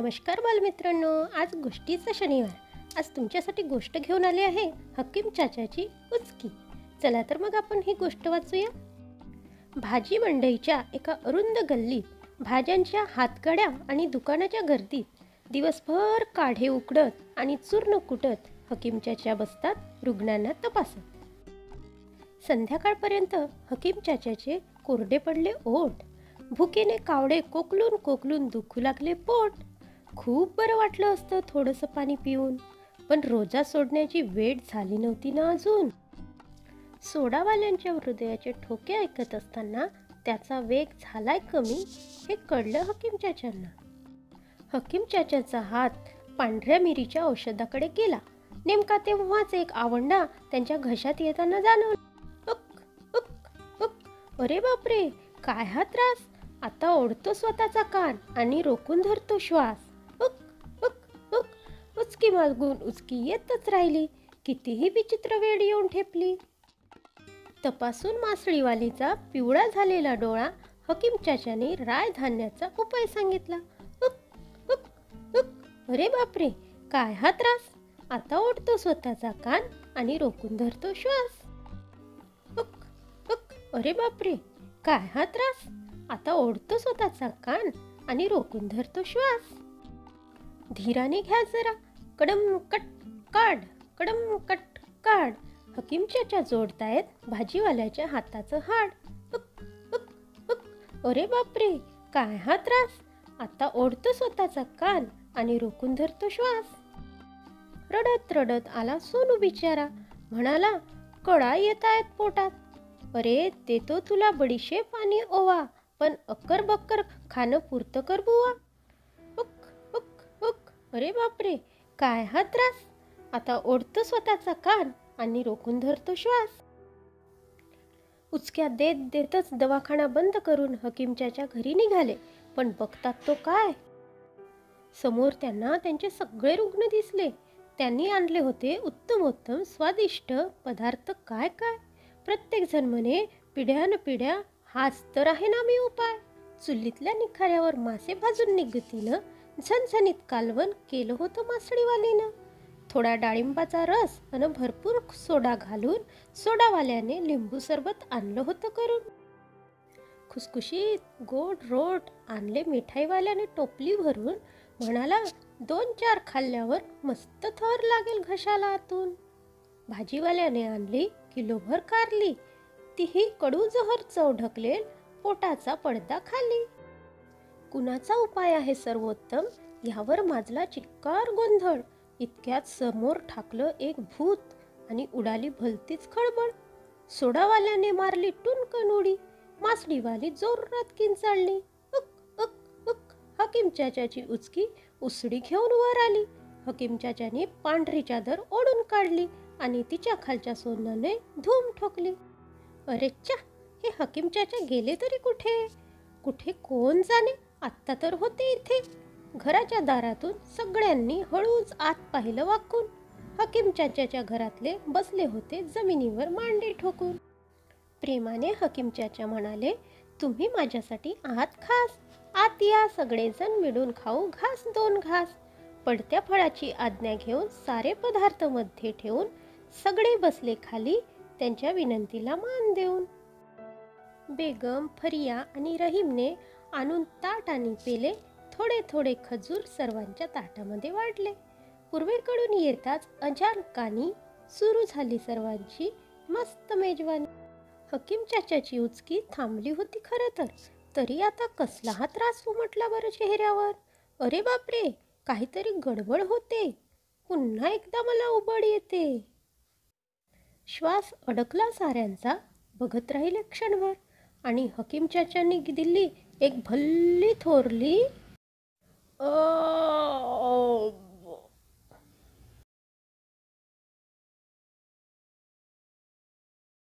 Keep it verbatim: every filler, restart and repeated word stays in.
नमस्कार बालमित्रांनो, आज गोष्टीचा शनिवार। आज तुमच्यासाठी गोष्ट घेऊन आले आहे हकीम चाचाची उचकी। चला तर मग आपण ही गोष्ट वाचूया। भाजी मंडईच्या एका अरुंद गल्लीत भाज्यांच्या हातगाड्या आणि दुकानाच्या गर्दीत दिवसभर काढे उकडत आणि चूर्ण कुटत हकीम चाचा बसतात रुग्णांना तपासत। संध्याकाळपर्यंत हकीम चाचाचे कोरडे पडले ओठ, भुकेने कावडे कोकलून कोकलून दुखू लागले पोट। खूप बरं वाटलं असतं थोडंसं पाणी पिऊन, पण रोजा सोडण्याची वेळ झाली नव्हती ना अजून। सोडावाल्यांच्या हृदयाचे ठोके ऐकत असताना त्याचा वेग झालाय कमी हे कळलं हकीम चाचांना। हकीम चाचाचा हात पांढऱ्या मिरीच्या औषधाकडे गेला। नेमका तेव्हाच एक आवंडा त्यांच्या घशात येताना जाणवला। उक उक उक, अरे बापरे, काय हा त्रास! आता ओढतो स्वतःचा कान आणि रोखून धरतो श्वास। उक उक उक, उचकी मागून उचकी येतच राहिली। कितीही विचित्र वेळ येऊन ठेपली। तपासून मासळीवालीचा पिवळा झालेला डोळा हकीम चाचाने राय धान्याचा उपाय सांगितला। उक उक उक, अरे बापरे, काय हा त्रास! आता ओढतो स्वतःचा कान आणि रोखून धरतो श्वास। उक उक, अरे बापरे, काय हा त्रास! आता ओढतो स्वतःचा कान आणि रोखून धरतो श्वास। धीराने घ्या जरा, कडम कट काढ, कडम कट काढ। हकीम चाचा जोडतायत भाजीवाल्याच्या हाताचं हाड। उक उक उक, अरे बापरे, काय हा त्रास! आता ओढतो स्वतःचा कान आणि रोखून धरतो श्वास। रडत रडत आला सोनू बिचारा, म्हणाला, कळा येत आहेत पोटात। अरे देतो तुला बडीशेप आणि ओवा, पण अक्कर बक्कर खाणं पुरतं कर बुवा। उक उक उक, अरे बापरे, काय हा त्रास! आता ओढतो स्वतःचा कान आणि रोखून धरतो श्वास। उचक्या देत देतच दवाखाना बंद करून हकीम चाचा घरी निघाले, पण बघतात तो काय, समोर त्यांना त्यांचे सगळे रुग्ण दिसले। त्यांनी आणले होते उत्तमोत्तम स्वादिष्ट पदार्थ काय काय। प्रत्येक जण म्हणे, पिढ्यान पिढ्या हाच तर आहे ना मी उपाय। चुलीतल्या निखाऱ्यावर मासे भाजून निगतीनं झणझणीत कालवण केलं होतं मासळीवालीनं। थोडा डाळिंबाचा रस आणि भरपूर सोडा घालून सोडावाल्याने लिंबू सरबत आणलं होतं करून। खुसखुशीत गोड रोट आणले मिठाईवाल्याने टोपली भरून, म्हणाला, दोन चार खाल्ल्यावर मस्त थर लागेल घशाला आतून। भाजीवाल्याने आणली किलोभर कारली, तीही कडू जहर चव ढकलेल पोटाचा पडदा खाली। कुणाचा उपाय आहे सर्वोत्तम यावर माजला चिक्कार गोंधळ। इतक्यात समोर ठाकलं एक भूत आणि उडाली भलतीच खळबळ। सोडावाल्याने मारली टुनकन उडी, मासळीवाली जोरात किंचाळली। उक उक उक, हकीम चाचाची उचकी उसडी घेऊन वर आली। हकीम चाचाने पांढरी चादर ओढून काढली आणि तिच्या खालच्या सोन्याने धूम ठोकली। अरे च्या, हे हकीम चाचा गेले तरी कुठे? कुठे कोण जाणे, आत्ता तर होते इथे। घराच्या दारातून सगळ्यांनी हळूच आत पाहिलं वाकून। हकीम चाचाच्या घरातले बसले होते जमिनीवर मांडी ठोकून। प्रेमाने हकीम चाचा म्हणाले, तुम्ही माझ्यासाठी आहात खास, आत या सगळेजण मिळून खाऊ घास दोन घास। पडत्या फळाची आज्ञा घेऊन सारे पदार्थ मध्ये ठेवून सगळे बसले खाली त्यांच्या विनंतीला मान देऊन। बेगम, फरिया आणि रहीमने आणून ताट आणि पेले, थोडे थोडे खजूर सर्वांच्या ताटामध्ये वाढले। पूर्वेकडून येताच अचानकानी सुरू झाली सर्वांची मस्त मेजवानी। हकीम चाचाची उचकी थांबली होती खरं तर, तरी आता कसला हा त्रास उमटला बरं चेहऱ्यावर। अरे बापरे, काहीतरी गडबड होते, पुन्हा एकदा मला उबड येते। श्वास अडकला साऱ्यांचा, बघत राहिले क्षणभर, आणि हकीम चाचांनी दिली एक भल्ली थोरली